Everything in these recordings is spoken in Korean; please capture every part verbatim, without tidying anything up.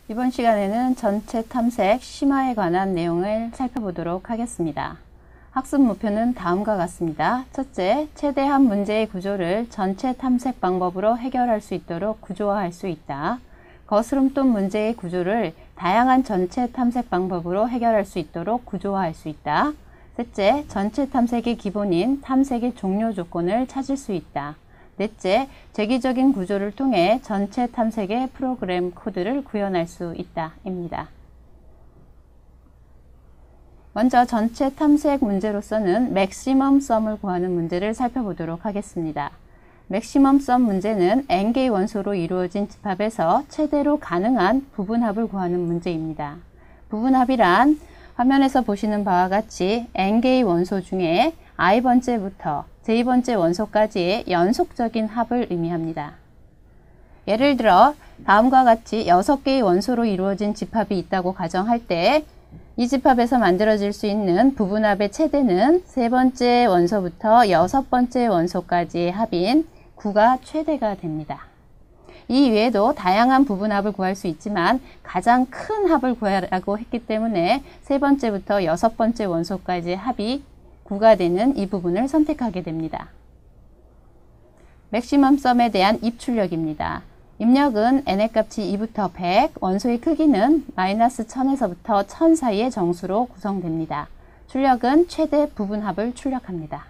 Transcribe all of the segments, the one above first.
이번 시간에는 전체 탐색 심화에 관한 내용을 살펴보도록 하겠습니다. 학습 목표는 다음과 같습니다. 첫째, 최대한 문제의 구조를 전체 탐색 방법으로 해결할 수 있도록 구조화할 수 있다. 거스름돈 문제의 구조를 다양한 전체 탐색 방법으로 해결할 수 있도록 구조화할 수 있다. 셋째, 전체 탐색의 기본인 탐색의 종료 조건을 찾을 수 있다. 넷째, 재기적인 구조를 통해 전체 탐색의 프로그램 코드를 구현할 수 있다 입니다. 먼저 전체 탐색 문제로서는 맥시멈 썸을 구하는 문제를 살펴보도록 하겠습니다. 맥시멈 썸 문제는 엔 개의 원소로 이루어진 집합에서 최대로 가능한 부분합을 구하는 문제입니다. 부분합이란 화면에서 보시는 바와 같이 엔 개의 원소 중에 i번째부터 제이번째 원소까지의 연속적인 합을 의미합니다. 예를 들어 다음과 같이 여섯 개의 원소로 이루어진 집합이 있다고 가정할 때 이 집합에서 만들어질 수 있는 부분합의 최대는 세 번째 원소부터 여섯 번째 원소까지의 합인 구가 최대가 됩니다. 이 외에도 다양한 부분합을 구할 수 있지만 가장 큰 합을 구하라고 했기 때문에 세 번째부터 여섯 번째 원소까지의 합이 구가 되는 이 부분을 선택하게 됩니다. 맥시멈 썸에 대한 입출력입니다. 입력은 n의 값이 이부터 백, 원소의 크기는 마이너스 천에서부터 천 사이의 정수로 구성됩니다. 출력은 최대 부분합을 출력합니다.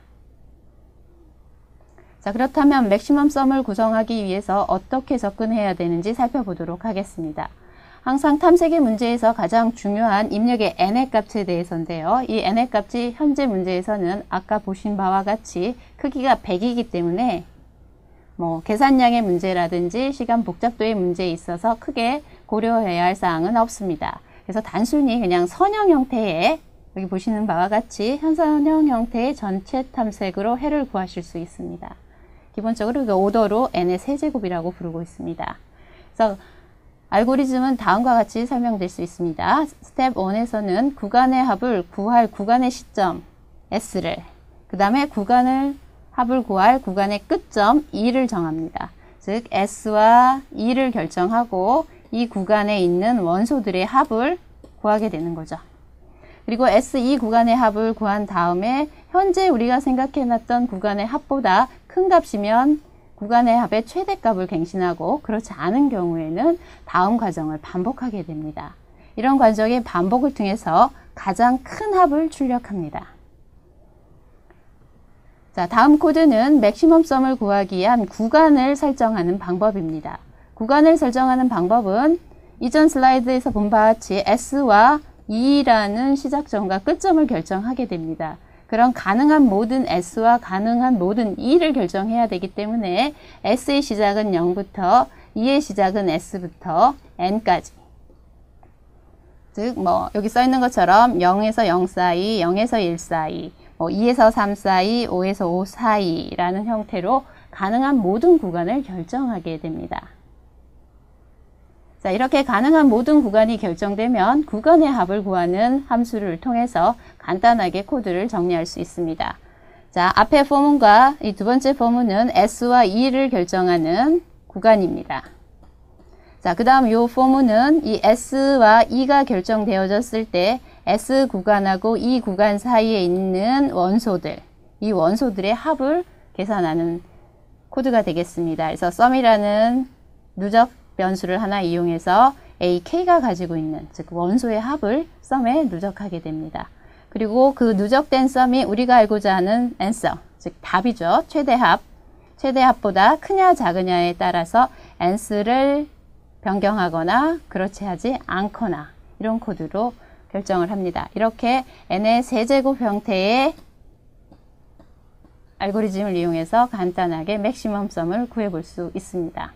자, 그렇다면 맥시멈 썸을 구성하기 위해서 어떻게 접근해야 되는지 살펴보도록 하겠습니다. 항상 탐색의 문제에서 가장 중요한 입력의 n의 값에 대해서인데요. 이 n의 값이 현재 문제에서는 아까 보신 바와 같이 크기가 백이기 때문에 뭐 계산량의 문제라든지 시간 복잡도의 문제에 있어서 크게 고려해야 할 사항은 없습니다. 그래서 단순히 그냥 선형 형태의 여기 보시는 바와 같이 현선형 형태의 전체 탐색으로 해를 구하실 수 있습니다. 기본적으로 그 오더로 n의 세제곱이라고 부르고 있습니다. 그래서 알고리즘은 다음과 같이 설명될 수 있습니다. 스텝 일에서는 구간의 합을 구할 구간의 시점 S를, 그 다음에 구간을 합을 구할 구간의 끝점 E를 정합니다. 즉 S와 E를 결정하고 이 구간에 있는 원소들의 합을 구하게 되는 거죠. 그리고 에스 이 구간의 합을 구한 다음에 현재 우리가 생각해놨던 구간의 합보다 큰 값이면 구간의 합의 최대값을 갱신하고 그렇지 않은 경우에는 다음 과정을 반복하게 됩니다. 이런 과정의 반복을 통해서 가장 큰 합을 출력합니다. 자, 다음 코드는 맥시멈 썸을 구하기 위한 구간을 설정하는 방법입니다. 구간을 설정하는 방법은 이전 슬라이드에서 본 바와 같이 S와 E라는 시작점과 끝점을 결정하게 됩니다. 그런 가능한 모든 S와 가능한 모든 E를 결정해야 되기 때문에 S의 시작은 영부터 E의 시작은 S부터 N까지. 즉, 뭐, 여기 써 있는 것처럼 영에서 영 사이, 영에서 일 사이, 뭐 이에서 삼 사이, 오에서 오 사이라는 형태로 가능한 모든 구간을 결정하게 됩니다. 자, 이렇게 가능한 모든 구간이 결정되면 구간의 합을 구하는 함수를 통해서 간단하게 코드를 정리할 수 있습니다. 자, 앞의 포문과 이 두 번째 포문은 S와 E를 결정하는 구간입니다. 자, 그 다음 이 포문은 이 S와 E가 결정되어졌을 때 S 구간하고 E 구간 사이에 있는 원소들, 이 원소들의 합을 계산하는 코드가 되겠습니다. 그래서 썸이라는 누적 변수를 하나 이용해서 에이케이가 가지고 있는, 즉 원소의 합을 썸에 누적하게 됩니다. 그리고 그 누적된 썸이 우리가 알고자 하는 앤서, 즉 답이죠. 최대합, 최대합보다 크냐 작으냐에 따라서 앤스를 변경하거나 그렇지 하지 않거나 이런 코드로 결정을 합니다. 이렇게 n의 세제곱 형태의 알고리즘을 이용해서 간단하게 맥시멈 썸을 구해볼 수 있습니다.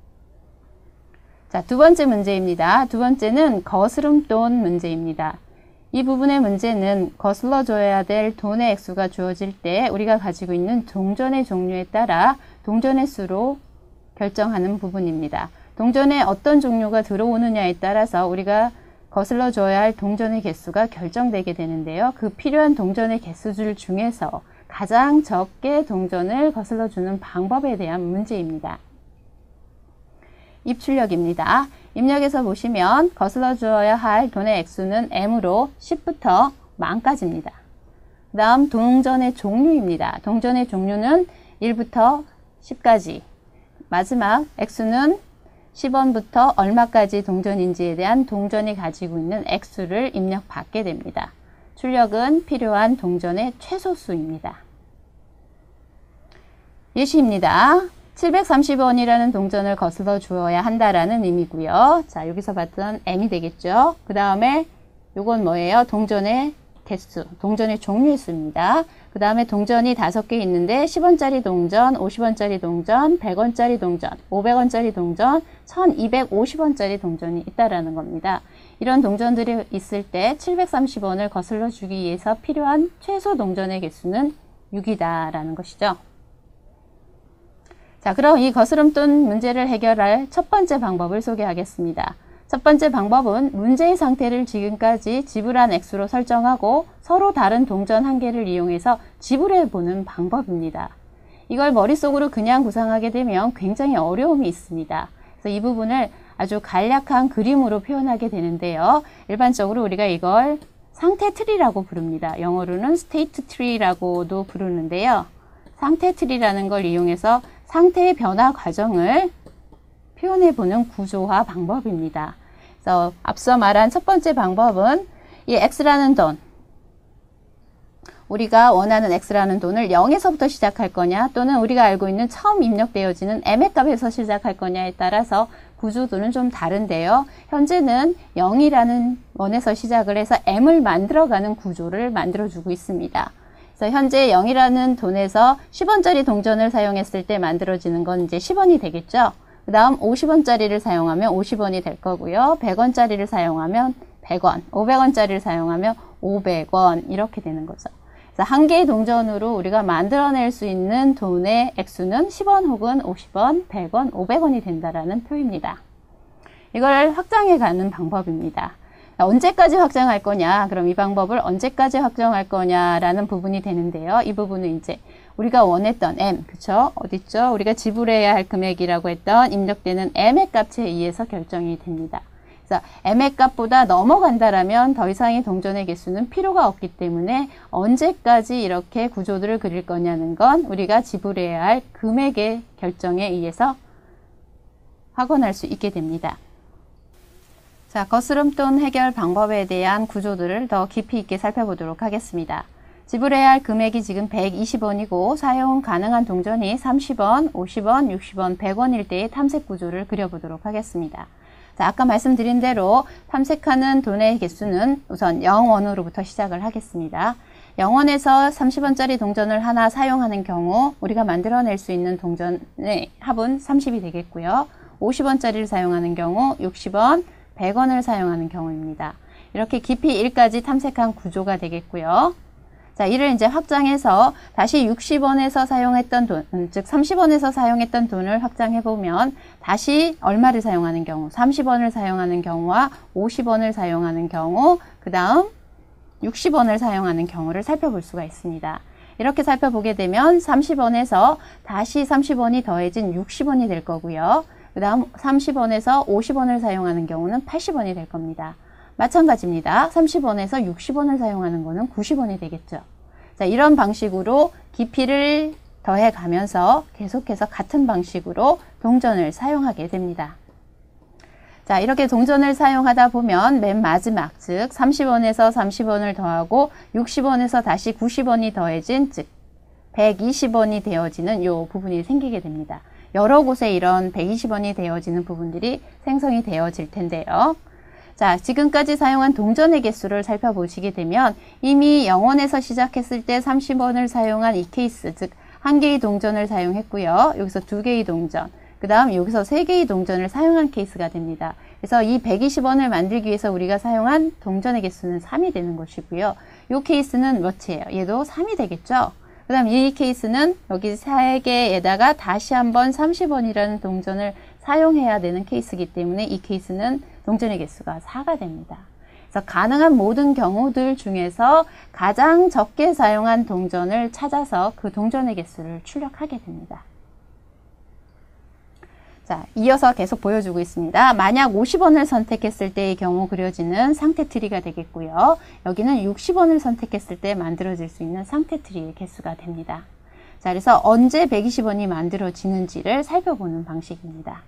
자, 두 번째 문제입니다. 두 번째는 거스름돈 문제입니다. 이 부분의 문제는 거슬러 줘야 될 돈의 액수가 주어질 때 우리가 가지고 있는 동전의 종류에 따라 동전의 수로 결정하는 부분입니다. 동전에 어떤 종류가 들어오느냐에 따라서 우리가 거슬러 줘야 할 동전의 개수가 결정되게 되는데요. 그 필요한 동전의 개수줄 중에서 가장 적게 동전을 거슬러 주는 방법에 대한 문제입니다. 입출력입니다. 입력에서 보시면 거슬러 주어야 할 돈의 액수는 M으로 십부터 만까지입니다. 그 다음 동전의 종류입니다. 동전의 종류는 일부터 십까지. 마지막 액수는 십 원부터 얼마까지 동전인지에 대한 동전이 가지고 있는 액수를 입력받게 됩니다. 출력은 필요한 동전의 최소수입니다. 예시입니다. 칠백삼십 원이라는 동전을 거슬러 주어야 한다라는 의미고요. 자, 여기서 봤던 M이 되겠죠. 그 다음에 요건 뭐예요? 동전의 개수, 동전의 종류의 수입니다. 그 다음에 동전이 다섯 개 있는데 십 원짜리 동전, 오십 원짜리 동전, 백 원짜리 동전, 오백 원짜리 동전, 천이백오십 원짜리 동전이 있다라는 겁니다. 이런 동전들이 있을 때 칠백삼십 원을 거슬러 주기 위해서 필요한 최소 동전의 개수는 육이다라는 것이죠. 자, 그럼 이 거스름돈 문제를 해결할 첫 번째 방법을 소개하겠습니다. 첫 번째 방법은 문제의 상태를 지금까지 지불한 액수로 설정하고 서로 다른 동전 한 개를 이용해서 지불해 보는 방법입니다. 이걸 머릿속으로 그냥 구상하게 되면 굉장히 어려움이 있습니다. 그래서 이 부분을 아주 간략한 그림으로 표현하게 되는데요. 일반적으로 우리가 이걸 상태 트리라고 부릅니다. 영어로는 스테이트 트리라고도 부르는데요. 상태 트리라는 걸 이용해서 상태의 변화 과정을 표현해 보는 구조화 방법입니다. 그래서 앞서 말한 첫 번째 방법은 이 X라는 돈, 우리가 원하는 X라는 돈을 영에서부터 시작할 거냐 또는 우리가 알고 있는 처음 입력되어지는 M의 값에서 시작할 거냐에 따라서 구조도는 좀 다른데요. 현재는 영이라는 원에서 시작을 해서 M을 만들어가는 구조를 만들어주고 있습니다. 그래서 현재 영이라는 돈에서 십 원짜리 동전을 사용했을 때 만들어지는 건 이제 십 원이 되겠죠. 그 다음 오십 원짜리를 사용하면 오십 원이 될 거고요. 백 원짜리를 사용하면 백 원, 오백 원짜리를 사용하면 오백 원 이렇게 되는 거죠. 그래서 한 개의 동전으로 우리가 만들어낼 수 있는 돈의 액수는 십 원 혹은 오십 원, 백 원, 오백 원이 된다라는 표입니다. 이걸 확장해 가는 방법입니다. 언제까지 확장할 거냐? 그럼 이 방법을 언제까지 확정할 거냐라는 부분이 되는데요. 이 부분은 이제 우리가 원했던 M, 그쵸? 어딨죠? 우리가 지불해야 할 금액이라고 했던 입력되는 M의 값에 의해서 결정이 됩니다. 그래서 M의 값보다 넘어간다라면 더 이상의 동전의 개수는 필요가 없기 때문에 언제까지 이렇게 구조들을 그릴 거냐는 건 우리가 지불해야 할 금액의 결정에 의해서 확언할 수 있게 됩니다. 자, 거스름돈 해결 방법에 대한 구조들을 더 깊이 있게 살펴보도록 하겠습니다. 지불해야 할 금액이 지금 백이십 원이고 사용 가능한 동전이 삼십 원, 오십 원, 육십 원, 백 원일 때의 탐색 구조를 그려보도록 하겠습니다. 자, 아까 말씀드린 대로 탐색하는 돈의 개수는 우선 영 원으로부터 시작을 하겠습니다. 영 원에서 삼십 원짜리 동전을 하나 사용하는 경우 우리가 만들어낼 수 있는 동전의 합은 삼십이 되겠고요. 오십 원짜리를 사용하는 경우 육십 원, 백 원을 사용하는 경우입니다. 이렇게 깊이 일까지 탐색한 구조가 되겠고요. 자, 이를 이제 확장해서 다시 육십 원에서 사용했던 돈, 음, 즉 삼십 원에서 사용했던 돈을 확장해 보면 다시 얼마를 사용하는 경우, 삼십 원을 사용하는 경우와 오십 원을 사용하는 경우, 그 다음 육십 원을 사용하는 경우를 살펴볼 수가 있습니다. 이렇게 살펴보게 되면 삼십 원에서 다시 삼십 원이 더해진 육십 원이 될 거고요. 그 다음 삼십 원에서 오십 원을 사용하는 경우는 팔십 원이 될 겁니다. 마찬가지입니다. 삼십 원에서 육십 원을 사용하는 거는 구십 원이 되겠죠. 자, 이런 방식으로 깊이를 더해 가면서 계속해서 같은 방식으로 동전을 사용하게 됩니다. 자, 이렇게 동전을 사용하다 보면 맨 마지막, 즉 삼십 원에서 삼십 원을 더하고 육십 원에서 다시 구십 원이 더해진, 즉 백이십 원이 되어지는 이 부분이 생기게 됩니다. 여러 곳에 이런 백이십 원이 되어지는 부분들이 생성이 되어질 텐데요. 자, 지금까지 사용한 동전의 개수를 살펴보시게 되면 이미 영 원에서 시작했을 때 삼십 원을 사용한 이 케이스, 즉 한 개의 동전을 사용했고요. 여기서 두 개의 동전, 그 다음 여기서 세 개의 동전을 사용한 케이스가 됩니다. 그래서 이 백이십 원을 만들기 위해서 우리가 사용한 동전의 개수는 삼이 되는 것이고요. 이 케이스는 몇이에요? 얘도 삼이 되겠죠? 그 다음 이 케이스는 여기 세 개에다가 다시 한번 삼십 원이라는 동전을 사용해야 되는 케이스이기 때문에 이 케이스는 동전의 개수가 사가 됩니다. 그래서 가능한 모든 경우들 중에서 가장 적게 사용한 동전을 찾아서 그 동전의 개수를 출력하게 됩니다. 자, 이어서 계속 보여주고 있습니다. 만약 오십 원을 선택했을 때의 경우 그려지는 상태 트리가 되겠고요. 여기는 육십 원을 선택했을 때 만들어질 수 있는 상태 트리의 개수가 됩니다. 자, 그래서 언제 백이십 원이 만들어지는지를 살펴보는 방식입니다.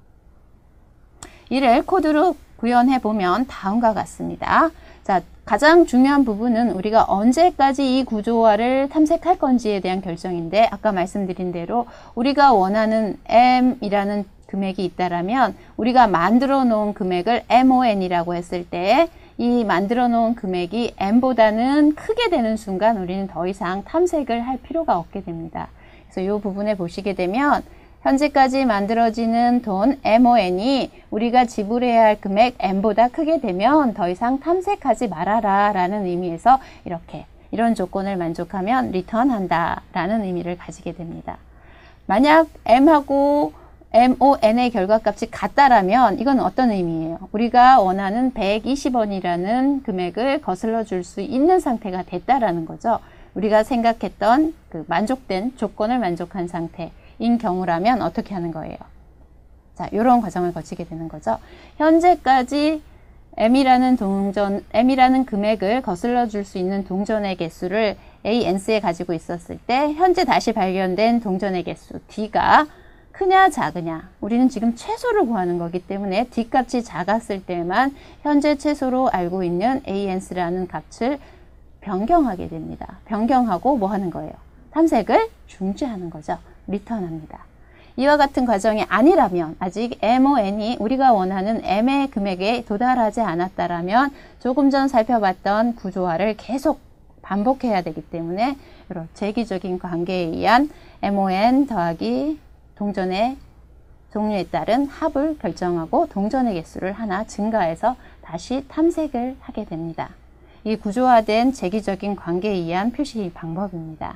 이를 코드로 구현해 보면 다음과 같습니다. 자, 가장 중요한 부분은 우리가 언제까지 이 구조화를 탐색할 건지에 대한 결정인데, 아까 말씀드린 대로 우리가 원하는 M이라는 금액이 있다라면 우리가 만들어 놓은 금액을 엠온이라고 했을 때 이 만들어 놓은 금액이 M보다는 크게 되는 순간 우리는 더 이상 탐색을 할 필요가 없게 됩니다. 그래서 이 부분에 보시게 되면 현재까지 만들어지는 돈 엠온이 우리가 지불해야 할 금액 M보다 크게 되면 더 이상 탐색하지 말아라 라는 의미에서 이렇게 이런 조건을 만족하면 리턴한다 라는 의미를 가지게 됩니다. 만약 M하고 엠온의 결과값이 같다라면 이건 어떤 의미예요? 우리가 원하는 백이십 원이라는 금액을 거슬러 줄 수 있는 상태가 됐다라는 거죠. 우리가 생각했던 그 만족된 조건을 만족한 상태인 경우라면 어떻게 하는 거예요? 자, 이런 과정을 거치게 되는 거죠. 현재까지 M이라는 동전, M이라는 금액을 거슬러 줄 수 있는 동전의 개수를 A, N스에 가지고 있었을 때 현재 다시 발견된 동전의 개수 D가 크냐 작으냐, 우리는 지금 최소를 구하는 거기 때문에 D 값이 작았을 때만 현재 최소로 알고 있는 에이 엔스라는 값을 변경하게 됩니다. 변경하고 뭐 하는 거예요? 탐색을 중지하는 거죠. 리턴합니다. 이와 같은 과정이 아니라면, 아직 엠온이 우리가 원하는 M의 금액에 도달하지 않았다라면 조금 전 살펴봤던 구조화를 계속 반복해야 되기 때문에 이런 재기적인 관계에 의한 엠온 더하기 동전의 종류에 따른 합을 결정하고 동전의 개수를 하나 증가해서 다시 탐색을 하게 됩니다. 이 구조화된 재기적인 관계에 의한 표시 방법입니다.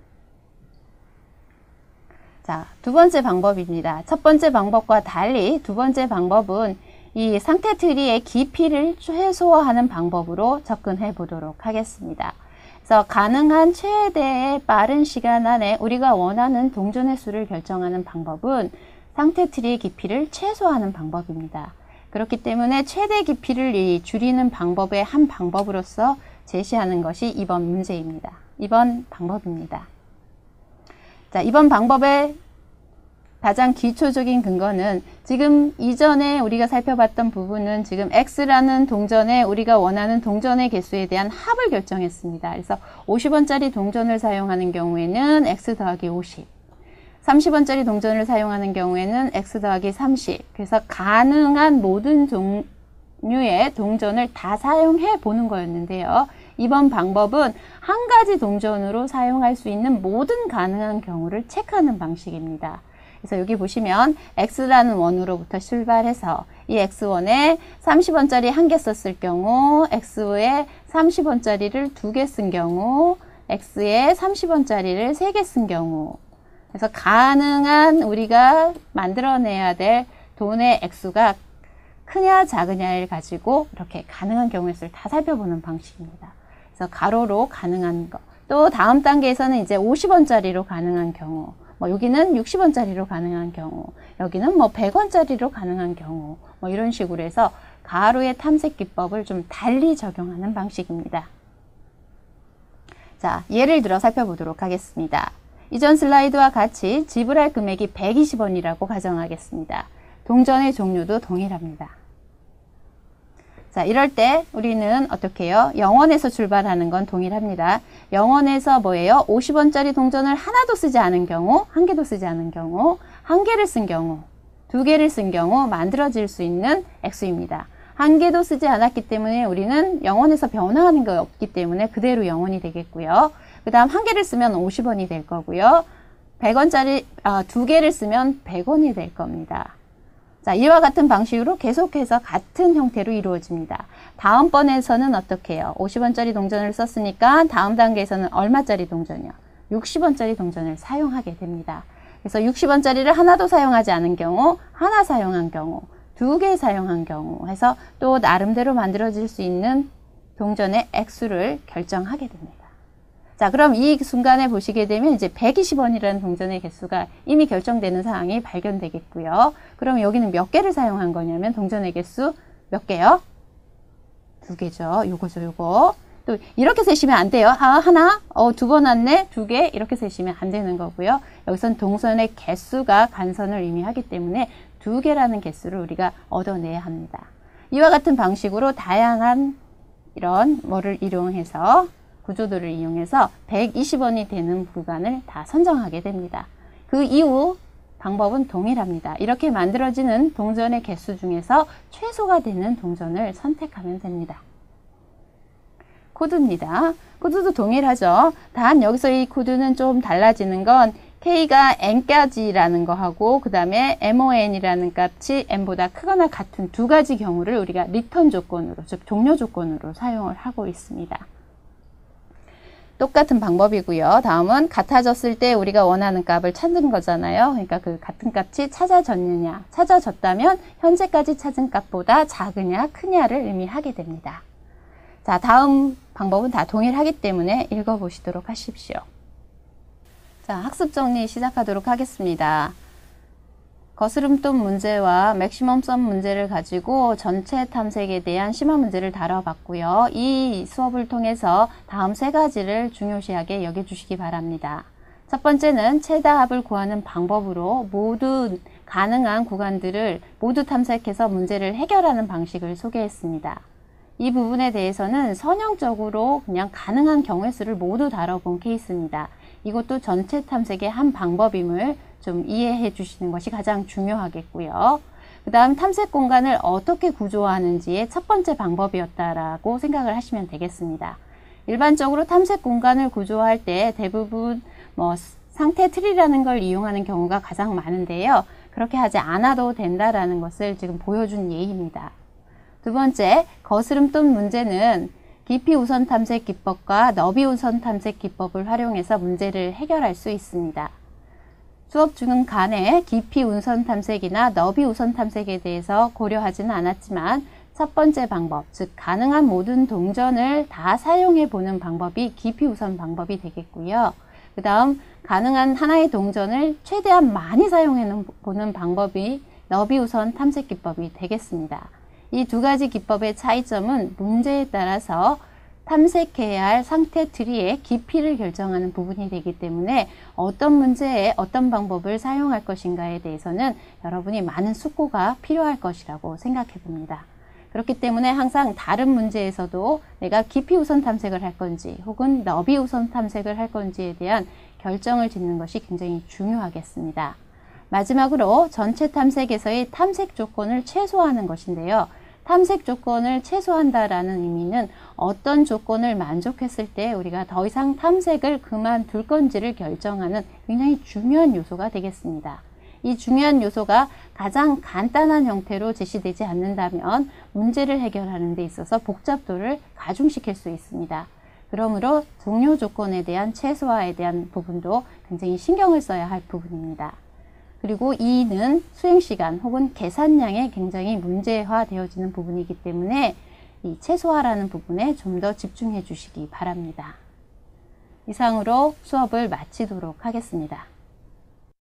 자, 두 번째 방법입니다. 첫 번째 방법과 달리 두 번째 방법은 이 상태 트리의 깊이를 최소화하는 방법으로 접근해 보도록 하겠습니다. 그래서 가능한 최대의 빠른 시간 안에 우리가 원하는 동전의 수를 결정하는 방법은 상태 트리의 깊이를 최소화하는 방법입니다. 그렇기 때문에 최대 깊이를 줄이는 방법의 한 방법으로서 제시하는 것이 이번 문제입니다. 이번 방법입니다. 자, 이번 방법의 가장 기초적인 근거는 지금 이전에 우리가 살펴봤던 부분은 지금 X라는 동전에 우리가 원하는 동전의 개수에 대한 합을 결정했습니다. 그래서 오십 원짜리 동전을 사용하는 경우에는 X 더하기 오십, 삼십 원짜리 동전을 사용하는 경우에는 X 더하기 삼십, 그래서 가능한 모든 종류의 동전을 다 사용해 보는 거였는데요. 이번 방법은 한 가지 동전으로 사용할 수 있는 모든 가능한 경우를 체크하는 방식입니다. 그래서 여기 보시면 X라는 원으로부터 출발해서 이 엑스 원에 삼십 원짜리 한 개 썼을 경우, X에 삼십 원짜리를 두 개 쓴 경우, X에 삼십 원짜리를 세 개 쓴 경우, 그래서 가능한 우리가 만들어내야 될 돈의 액수가 크냐 작으냐를 가지고 이렇게 가능한 경우의 수를 다 살펴보는 방식입니다. 그래서 가로로 가능한 거, 또 다음 단계에서는 이제 오십 원짜리로 가능한 경우, 뭐 여기는 육십 원짜리로 가능한 경우, 여기는 뭐 백 원짜리로 가능한 경우, 뭐 이런 식으로 해서 가로의 탐색 기법을 좀 달리 적용하는 방식입니다. 자, 예를 들어 살펴보도록 하겠습니다. 이전 슬라이드와 같이 지불할 금액이 백이십 원이라고 가정하겠습니다. 동전의 종류도 동일합니다. 자, 이럴 때 우리는 어떻게 해요? 영 원에서 출발하는 건 동일합니다. 영 원에서 뭐예요? 오십 원짜리 동전을 하나도 쓰지 않은 경우, 한 개도 쓰지 않은 경우, 한 개를 쓴 경우, 두 개를 쓴 경우 만들어질 수 있는 액수입니다. 한 개도 쓰지 않았기 때문에 우리는 영 원에서 변화하는 게 없기 때문에 그대로 영 원이 되겠고요. 그 다음 한 개를 쓰면 오십 원이 될 거고요. 백 원짜리, 아, 두 개를 쓰면 백 원이 될 겁니다. 자, 이와 같은 방식으로 계속해서 같은 형태로 이루어집니다. 다음번에서는 어떻게 해요? 오십 원짜리 동전을 썼으니까 다음 단계에서는 얼마짜리 동전이요? 육십 원짜리 동전을 사용하게 됩니다. 그래서 육십 원짜리를 하나도 사용하지 않은 경우, 하나 사용한 경우, 두 개 사용한 경우 해서 또 나름대로 만들어질 수 있는 동전의 액수를 결정하게 됩니다. 자, 그럼 이 순간에 보시게 되면 이제 백이십 원이라는 동전의 개수가 이미 결정되는 사항이 발견되겠고요. 그럼 여기는 몇 개를 사용한 거냐면 동전의 개수 몇 개요? 두 개죠. 요거죠, 요거. 또 이렇게 세시면 안 돼요. 아, 하나, 어, 두 번 왔네, 두 개, 이렇게 세시면 안 되는 거고요. 여기선 동전의 개수가 간선을 의미하기 때문에 두 개라는 개수를 우리가 얻어내야 합니다. 이와 같은 방식으로 다양한 이런 뭐를 이용해서 구조도를 이용해서 백이십 원이 되는 구간을 다 선정하게 됩니다. 그 이후 방법은 동일합니다. 이렇게 만들어지는 동전의 개수 중에서 최소가 되는 동전을 선택하면 됩니다. 코드입니다. 코드도 동일하죠. 단 여기서 이 코드는 좀 달라지는 건 K가 N까지라는 거하고 그 다음에 몬이라는 값이 N보다 크거나 같은 두 가지 경우를 우리가 리턴 조건으로, 즉 종료 조건으로 사용을 하고 있습니다. 똑같은 방법이고요. 다음은 같아졌을 때 우리가 원하는 값을 찾는 거잖아요. 그러니까 그 같은 값이 찾아졌느냐, 찾아졌다면 현재까지 찾은 값보다 작으냐, 크냐를 의미하게 됩니다. 자, 다음 방법은 다 동일하기 때문에 읽어보시도록 하십시오. 자, 학습 정리 시작하도록 하겠습니다. 거스름돈 문제와 맥시멈 썸 문제를 가지고 전체 탐색에 대한 심화 문제를 다뤄봤고요. 이 수업을 통해서 다음 세 가지를 중요시하게 여겨주시기 바랍니다. 첫 번째는 최다 합을 구하는 방법으로 모든 가능한 구간들을 모두 탐색해서 문제를 해결하는 방식을 소개했습니다. 이 부분에 대해서는 선형적으로 그냥 가능한 경우의 수를 모두 다뤄본 케이스입니다. 이것도 전체 탐색의 한 방법임을 좀 이해해 주시는 것이 가장 중요하겠고요. 그 다음 탐색 공간을 어떻게 구조하는지의 첫 번째 방법이었다라고 생각을 하시면 되겠습니다. 일반적으로 탐색 공간을 구조할 때 대부분 뭐 상태 트리라는 걸 이용하는 경우가 가장 많은데요. 그렇게 하지 않아도 된다라는 것을 지금 보여준 예입니다. 두 번째, 거스름돈 문제는 깊이 우선 탐색 기법과 너비 우선 탐색 기법을 활용해서 문제를 해결할 수 있습니다. 수업 중간에 깊이 우선 탐색이나 너비 우선 탐색에 대해서 고려하지는 않았지만 첫 번째 방법, 즉 가능한 모든 동전을 다 사용해 보는 방법이 깊이 우선 방법이 되겠고요. 그 다음 가능한 하나의 동전을 최대한 많이 사용해 보는 방법이 너비 우선 탐색 기법이 되겠습니다. 이 두 가지 기법의 차이점은 문제에 따라서 탐색해야 할 상태 트리의 깊이를 결정하는 부분이 되기 때문에 어떤 문제에 어떤 방법을 사용할 것인가에 대해서는 여러분이 많은 숙고가 필요할 것이라고 생각해 봅니다. 그렇기 때문에 항상 다른 문제에서도 내가 깊이 우선 탐색을 할 건지 혹은 너비 우선 탐색을 할 건지에 대한 결정을 짓는 것이 굉장히 중요하겠습니다. 마지막으로 전체 탐색에서의 탐색 조건을 최소화하는 것인데요. 탐색 조건을 최소화한다라는 의미는 어떤 조건을 만족했을 때 우리가 더 이상 탐색을 그만둘 건지를 결정하는 굉장히 중요한 요소가 되겠습니다. 이 중요한 요소가 가장 간단한 형태로 제시되지 않는다면 문제를 해결하는 데 있어서 복잡도를 가중시킬 수 있습니다. 그러므로 종료 조건에 대한 최소화에 대한 부분도 굉장히 신경을 써야 할 부분입니다. 그리고 이는 수행시간 혹은 계산량에 굉장히 문제화 되어지는 부분이기 때문에 이 최소화라는 부분에 좀 더 집중해 주시기 바랍니다. 이상으로 수업을 마치도록 하겠습니다.